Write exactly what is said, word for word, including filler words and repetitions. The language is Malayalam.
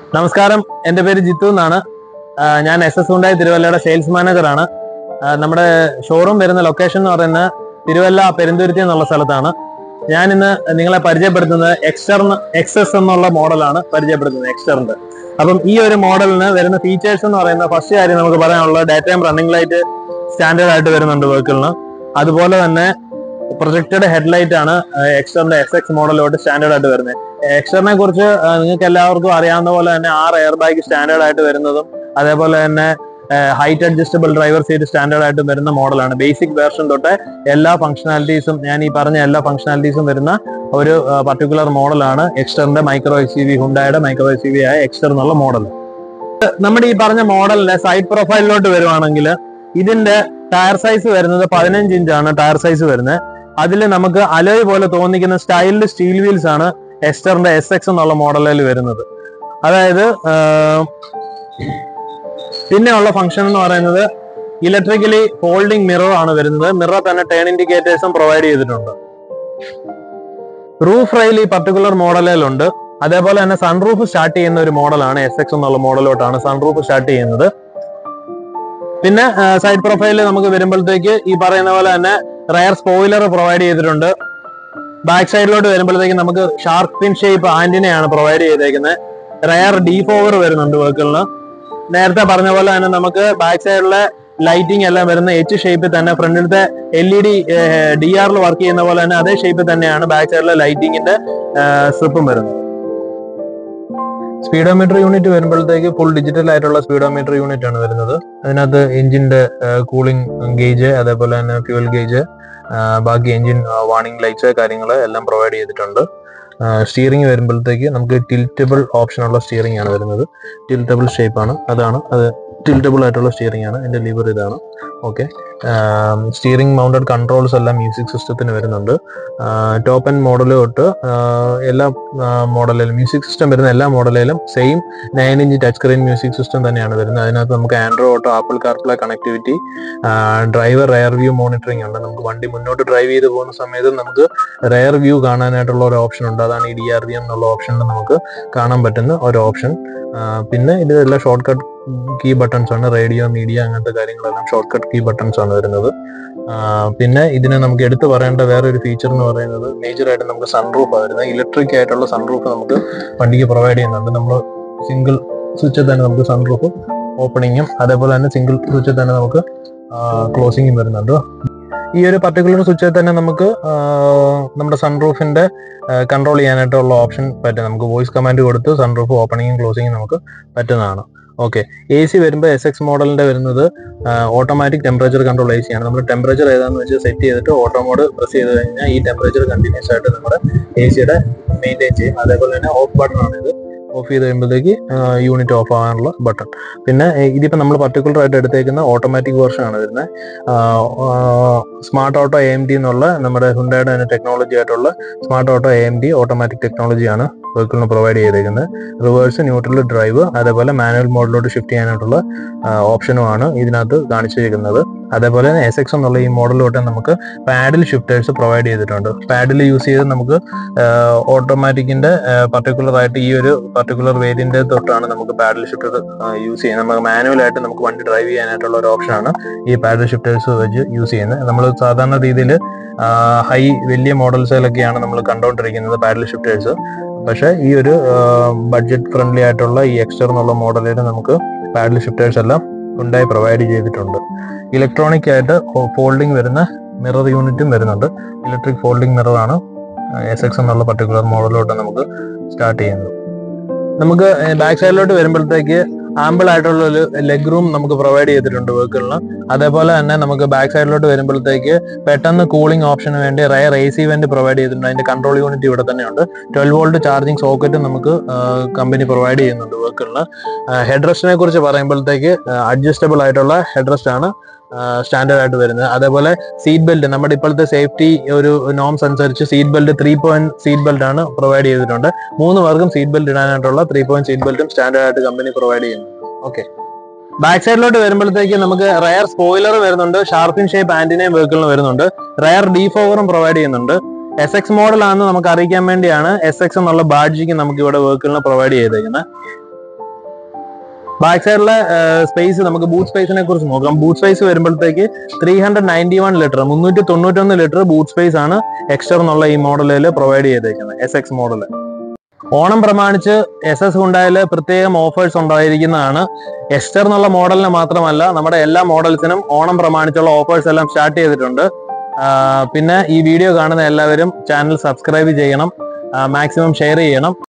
നമസ്കാരം, എൻ്റെ പേര് ജിത്തു എന്നാണ്. ഞാൻ എസ് എസ് ഹുണ്ടായി തിരുവല്ലയുടെ സെയിൽസ് മാനേജറാണ്. നമ്മുടെ ഷോറൂം വരുന്ന ലൊക്കേഷൻ എന്ന് പറയുന്നത് തിരുവല്ല പെരുന്തുരുത്തി എന്നുള്ള സ്ഥലത്താണ്. ഞാൻ ഇന്ന് നിങ്ങളെ പരിചയപ്പെടുത്തുന്നത് എക്സ്റ്റർ എക്സസ് എന്നുള്ള മോഡലാണ് പരിചയപ്പെടുത്തുന്നത്, എക്സ്റ്ററിന്റെ. അപ്പം ഈ ഒരു മോഡലിന് വരുന്ന ഫീച്ചേഴ്സ് എന്ന് പറയുന്ന ഫസ്റ്റ് കാര്യം നമുക്ക് പറയാനുള്ളത് day time running light standard ആയിട്ട് വരുന്നുണ്ട് വെഹിക്കിളിന്. അതുപോലെ തന്നെ പ്രൊജക്റ്റഡ് ഹെഡ്ലൈറ്റ് ആണ് എക്സ്റ്ററിന്റെ എസ് എക്സ് മോഡലോട്ട് സ്റ്റാൻഡേർഡ് ആയിട്ട് വരുന്നത്. എക്സ്റ്ററിനെ കുറിച്ച് നിങ്ങൾക്ക് എല്ലാവർക്കും അറിയാവുന്ന പോലെ തന്നെ ആറ് എയർ ബാഗ് സ്റ്റാൻഡേർഡ് ആയിട്ട് വരുന്നതും അതേപോലെ തന്നെ height adjustable driver seat standard ആയിട്ട് വരുന്ന മോഡലാണ്. ബേസിക് വേർഷൻ തൊട്ട് എല്ലാ ഫംഗ്ഷനാലിറ്റീസും ഞാൻ ഈ പറഞ്ഞ എല്ലാ ഫംഗ്ഷനാലിറ്റീസും വരുന്ന ഒരു പർട്ടിക്കുലർ മോഡലാണ് എക്സ്റ്ററിന്റെ മൈക്രോ എസ് യു വി, ഹുണ്ടായുടെ മൈക്രോ എസ് യു വി ആയ എക്സ്റ്റർ എന്നുള്ള മോഡൽ. നമ്മുടെ ഈ പറഞ്ഞ മോഡലിന്റെ സൈഡ് പ്രൊഫൈലിലോട്ട് വരുവാണെങ്കിൽ ഇതിന്റെ ടയർ സൈസ് വരുന്നത് പതിനഞ്ച് ഇഞ്ചാണ് ടയർ സൈസ് വരുന്നത്. അതിൽ നമുക്ക് അലോയ് പോലെ തോന്നിക്കുന്ന സ്റ്റൈലിൽ സ്റ്റീൽ വീൽസ് ആണ് എക്സ്റ്ററിന്റെ എസ് എക്സ് എന്നുള്ള മോഡലിൽ വരുന്നത്. അതായത് പിന്നെ ഉള്ള ഫംഗ്ഷൻ എന്ന് പറയുന്നത് ഇലക്ട്രിക്കലി ഫോൾഡിംഗ് മിറർ ആണ് വരുന്നത്. മിറർ തന്നെ ടേൺ ഇൻഡിക്കേറ്റേഴ്സും പ്രൊവൈഡ് ചെയ്തിട്ടുണ്ട്. റൂഫ് റെയിൽ ഈ പർട്ടിക്കുലർ മോഡലിലുണ്ട്. അതേപോലെ തന്നെ സൺറൂഫ് സ്റ്റാർട്ട് ചെയ്യുന്ന ഒരു മോഡലാണ് എസ് എക്സ് എന്നുള്ള മോഡലോട്ടാണ് സൺറൂഫ് സ്റ്റാർട്ട് ചെയ്യുന്നത്. പിന്നെ സൈഡ് പ്രൊഫൈലിൽ നമുക്ക് വരുമ്പോഴത്തേക്ക് ഈ പറയുന്ന പോലെ തന്നെ റയർ സ്പോയിലർ പ്രൊവൈഡ് ചെയ്തിട്ടുണ്ട്. ബാക്ക് സൈഡിലോട്ട് വരുമ്പോഴത്തേക്ക് നമുക്ക് ഷാർക്ക് ഫിൻ ഷേപ്പ് ആന്റിനയാണ് പ്രൊവൈഡ് ചെയ്തേക്കുന്നത്. റയർ ഡീഫോവർ വരുന്നുണ്ട് വെഹിക്കിളിന്. നേരത്തെ പറഞ്ഞ പോലെ തന്നെ നമുക്ക് ബാക്ക് സൈഡിലെ ലൈറ്റിംഗ് എല്ലാം വരുന്ന എച്ച് ഷേപ്പിൽ തന്നെ, ഫ്രണ്ടിലത്തെ എൽ ഇ ഡി ഡി ആറിൽ വർക്ക് ചെയ്യുന്ന പോലെ തന്നെ അതേ ഷേപ്പിൽ തന്നെയാണ് ബാക്ക് സൈഡിലെ ലൈറ്റിങ്ങിന്റെ സ്ട്രിപ്പും വരുന്നത്. സ്പീഡോമീറ്റർ യൂണിറ്റ് വരുമ്പോഴത്തേക്ക് ഫുൾ ഡിജിറ്റൽ ആയിട്ടുള്ള സ്പീഡോമീറ്റർ യൂണിറ്റ് ആണ് വരുന്നത്. അതിനകത്ത് എഞ്ചിന്റെ കൂളിംഗ് ഗേജ്, അതേപോലെ തന്നെ ഫ്യൂൽ ഗേജ്, ബാക്കി എഞ്ചിൻ വാർണിംഗ് ലൈറ്റ്സ് കാര്യങ്ങൾ എല്ലാം പ്രൊവൈഡ് ചെയ്തിട്ടുണ്ട്. സ്റ്റിയറിംഗ് വരുമ്പോഴത്തേക്ക് നമുക്ക് ടിൽറ്റബിൾ ഓപ്ഷനുള്ള സ്റ്റിയറിംഗ് ആണ് വരുന്നത്. ടിൽറ്റബിൾ ഷേപ്പ് ആണ്, അതാണ് അത് ടിൽറ്റബിൾ ആയിട്ടുള്ള സ്റ്റിയറിംഗ് ആണ്. എൻ്റെ ലിവർ ഇതാണ്. ഓക്കെ, സ്റ്റിയറിംഗ് മൗണ്ടഡ് കൺട്രോൾസ് എല്ലാം മ്യൂസിക് സിസ്റ്റത്തിന് വരുന്നുണ്ട്. ടോപ്പ് ആൻഡ് മോഡൽ തൊട്ട് എല്ലാ മോഡലിലും മ്യൂസിക് സിസ്റ്റം വരുന്ന എല്ലാ മോഡലിലും same nine inch touch screen music system തന്നെയാണ് വരുന്നത്. അതിനകത്ത് നമുക്ക് Android auto, Apple CarPlay connectivity, driver rear view monitoring ഉണ്ട്. നമുക്ക് വണ്ടി മുന്നോട്ട് ഡ്രൈവ് ചെയ്ത് പോകുന്ന സമയത്ത് നമുക്ക് റെയർ വ്യൂ കാണാനായിട്ടുള്ള ഒരു ഓപ്ഷൻ ഉണ്ട്. അതാണ് ഈ ഡി ആർ വി എന്നുള്ള ഓപ്ഷനിൽ നമുക്ക് കാണാൻ പറ്റുന്ന ഒരു ഓപ്ഷൻ. പിന്നെ ഇതെല്ലാം ഷോർട്ട് കട്ട് കീ ബട്ടൺസ് ആണ്. റേഡിയോ, മീഡിയ അങ്ങനത്തെ കാര്യങ്ങളെല്ലാം ഷോർട്ട് കട്ട് കീ ബട്ടൺസ് ആണ് വരുന്നത്. പിന്നെ ഇതിനെ നമുക്ക് എടുത്തു പറയേണ്ട വേറെ ഒരു ഫീച്ചർ എന്ന് പറയുന്നത് മേജറായിട്ട് നമുക്ക് സൺറൂഫ് വരുന്നത്. ഇലക്ട്രിക് ആയിട്ടുള്ള സൺറൂഫ് നമുക്ക് വണ്ടിക്ക് പ്രൊവൈഡ് ചെയ്യുന്നുണ്ട്. നമ്മൾ സിംഗിൾ സ്വിച്ചിൽ തന്നെ നമുക്ക് സൺറൂഫ് ഓപ്പണിങ്ങും അതേപോലെ തന്നെ സിംഗിൾ സ്വിച്ചിൽ തന്നെ നമുക്ക് ക്ലോസിങ്ങും വരുന്നുണ്ട്. ഈ ഒരു പർട്ടിക്കുലർ സ്വിച്ചിൽ തന്നെ നമുക്ക് നമ്മുടെ സൺറൂഫിന്റെ കൺട്രോൾ ചെയ്യാനായിട്ടുള്ള ഓപ്ഷൻ പറ്റും. നമുക്ക് വോയിസ് കമാൻഡ് കൊടുത്ത് സൺറൂഫ് ഓപ്പണിങ്ങും ക്ലോസിങ്ങും നമുക്ക് പറ്റുന്നതാണ്. ഓക്കെ, എ സി വരുമ്പോൾ എസ് എക്സ് മോഡലിന്റെ വരുന്നത് automatic temperature control A C ആണ്. നമ്മൾ ടെമ്പറേച്ചർ ഏതാണെന്ന് വെച്ച് സെറ്റ് ചെയ്തിട്ട് ഓട്ടോ മോഡ് പ്രസ് ചെയ്ത് കഴിഞ്ഞാൽ ഈ ടെമ്പറേച്ചർ കണ്ടിന്യൂസ് ആയിട്ട് നമ്മുടെ എ സിയുടെ മെയിൻറ്റെയിൻ ചെയ്യും. അതേപോലെ തന്നെ ഓഫ് ബട്ടൺ ആണ് ഇത്. ഓഫ് ചെയ്ത് കഴിയുമ്പോഴത്തേക്ക് യൂണിറ്റ് ഓഫ് ആകാനുള്ള ബട്ടൺ. പിന്നെ ഇതിപ്പോൾ നമ്മൾ പർട്ടിക്കുലർ ആയിട്ട് എടുത്തേക്കുന്ന ഓട്ടോമാറ്റിക് വേർഷൻ ആണ് വരുന്നത്. Smart auto A M D എന്നുള്ള നമ്മുടെ ഹുണ്ടായുടെ തന്നെ ടെക്നോളജി ആയിട്ടുള്ള smart auto A M D automatic ടെക്നോളജിയാണ് വെഹിക്കിളിന് പ്രൊവൈഡ് ചെയ്തേക്കുന്നത്. റിവേഴ്സ്, ന്യൂട്രൽ, ഡ്രൈവ്, അതേപോലെ മാനുവൽ മോഡിലോട്ട് ഷിഫ്റ്റ് ചെയ്യാനായിട്ടുള്ള ഓപ്ഷനുമാണ് ഇതിനകത്ത് കാണിച്ചിരിക്കുന്നത്. അതേപോലെ തന്നെ എസ് എക്സ് എന്നുള്ള ഈ മോഡലിലോട്ട് നമുക്ക് പാഡിൽ ഷിഫ്റ്റേഴ്സ് പ്രൊവൈഡ് ചെയ്തിട്ടുണ്ട്. പാഡിൽ യൂസ് ചെയ്ത് നമുക്ക് ഓട്ടോമാറ്റിക്കിന്റെ പർട്ടിക്കുലർ ആയിട്ട് ഈ ഒരു പർട്ടിക്കുലർ വേരിയന്റ് തൊട്ടാണ് നമുക്ക് പാഡിൽ ഷിഫ്റ്റർ യൂസ് ചെയ്യുന്നത്. നമുക്ക് മാനുവൽ ആയിട്ട് നമുക്ക് വണ്ടി ഡ്രൈവ് ചെയ്യാനായിട്ടുള്ള ഒരു ഓപ്ഷനാണ് ഈ പാഡിൽ ഷിഫ്റ്റേഴ്സ് വെച്ച് യൂസ് ചെയ്യുന്നത്. നമ്മൾ സാധാരണ രീതിയിൽ ഹൈ വലിയ മോഡൽസിലൊക്കെയാണ് നമ്മൾ കണ്ടുകൊണ്ടിരിക്കുന്നത് പാഡിൽ ഷിഫ്റ്റേഴ്സ്. പക്ഷേ ഈ ഒരു ബഡ്ജറ്റ് ഫ്രണ്ട്ലി ആയിട്ടുള്ള ഈ എക്സ്റ്റർ എന്നുള്ള മോഡലിൽ നമുക്ക് പാഡിൽ ഷിഫ്റ്റേഴ്സ് എല്ലാം ഉണ്ടായി പ്രൊവൈഡ് ചെയ്തിട്ടുണ്ട്. ഇലക്ട്രോണിക് ആയിട്ട് ഫോൾഡിംഗ് വരുന്ന മിറർ യൂണിറ്റും വരുന്നുണ്ട്. ഇലക്ട്രിക് ഫോൾഡിംഗ് മിറർ ആണ് എസ് എക്സ് എന്നുള്ള പർട്ടിക്കുലർ മോഡലിലോട്ട് നമുക്ക് സ്റ്റാർട്ട് ചെയ്യുന്നത്. നമുക്ക് ബാക്ക് സൈഡിലോട്ട് വരുമ്പോഴത്തേക്ക് ആമ്പിൾ ആയിട്ടുള്ള ഒരു ലെഗ് റൂം നമുക്ക് പ്രൊവൈഡ് ചെയ്തിട്ടുണ്ട് വെഹിക്കിളിന്. അതേപോലെ തന്നെ നമുക്ക് ബാക്ക് സൈഡിലോട്ട് വരുമ്പോഴത്തേക്ക് പെട്ടെന്ന് കൂളിംഗ് ഓപ്ഷന് വേണ്ടി rear A C vent provide ചെയ്തിട്ടുണ്ട്. അതിന്റെ കൺട്രോൾ യൂണിറ്റ് ഇവിടെ തന്നെയുണ്ട്. ട്വൽവ് വോൾട്ട് ചാർജിങ് സോക്കറ്റും നമുക്ക് കമ്പനി പ്രൊവൈഡ് ചെയ്യുന്നുണ്ട് വെഹിക്കിളിന്. ഹെഡ് റെസ്റ്റിനെ കുറിച്ച് പറയുമ്പോഴത്തേക്ക് അഡ്ജസ്റ്റബിൾ ആയിട്ടുള്ള ഹെഡ് റെസ്റ്റ് ആണ് സ്റ്റാൻഡേർഡ് ആയിട്ട് വരുന്നത്. അതേപോലെ സീറ്റ് ബെൽറ്റ് നമ്മുടെ ഇപ്പോഴത്തെ സേഫ്റ്റി ഒരു നോംസ് അനുസരിച്ച് seat belt three point seat belt ആണ് പ്രൊവൈഡ് ചെയ്തിട്ടുണ്ട്. മൂന്ന് പേർക്കും സീറ്റ് ബെൽറ്റ് ഇടാനായിട്ടുള്ള ത്രീ പോയിന്റ് സീറ്റ് ബെൽറ്റും സ്റ്റാൻഡേർഡ് ആയിട്ട് കമ്പനി പ്രൊവൈഡ് ചെയ്യുന്നു. ഓക്കെ, ബാക്ക് സൈഡിലോട്ട് വരുമ്പോഴത്തേക്ക് നമുക്ക് റയർ സ്പോയിലർ വരുന്നുണ്ട്. ഷാർപ്പിൻ ഷേപ്പ് ആന്റിനയും വെഹിക്കിളിന് വരുന്നുണ്ട്. റയർ ഡീഫോവറും പ്രൊവൈഡ് ചെയ്യുന്നുണ്ട്. എസ് എക്സ് മോഡൽ ആണെന്ന് നമുക്ക് അറിയിക്കാൻ വേണ്ടിയാണ് എസ് എക്സ് എന്നുള്ള ബാഡ്ജിക്ക് നമുക്ക് ഇവിടെ വെഹിക്കിളിന് പ്രൊവൈഡ് ചെയ്തേക്കുന്നത്. ബാക്ക് സൈഡിലെ സ്പേസ് നമുക്ക് ബൂട്ട് സ്പേസിനെ കുറിച്ച് നോക്കാം. ബൂട്ട് സ്പേസ് വരുമ്പോഴത്തേക്ക് three hundred ninety one litre മുന്നൂറ്റി തൊണ്ണൂറ്റൊന്ന് ലിറ്റർ ബൂട്ട് സ്പേസ് ആണ് എക്സ്റ്റർ എന്നുള്ള ഈ മോഡലിൽ പ്രൊവൈഡ് ചെയ്തേക്കുന്നത്, എസ് എക്സ് മോഡൽ. ഓണം പ്രമാണിച്ച് എസ് എസ് ഹുണ്ടായിൽ പ്രത്യേകം ഓഫേഴ്സ് ഉണ്ടായിരിക്കുന്നതാണ്. എക്സ്റ്റർ എന്നുള്ള മോഡലിന് മാത്രമല്ല നമ്മുടെ എല്ലാ മോഡൽസിനും ഓണം പ്രമാണിച്ചുള്ള ഓഫേഴ്സ് എല്ലാം സ്റ്റാർട്ട് ചെയ്തിട്ടുണ്ട്. പിന്നെ ഈ വീഡിയോ കാണുന്ന എല്ലാവരും ചാനൽ സബ്സ്ക്രൈബ് ചെയ്യണം, മാക്സിമം ഷെയർ ചെയ്യണം.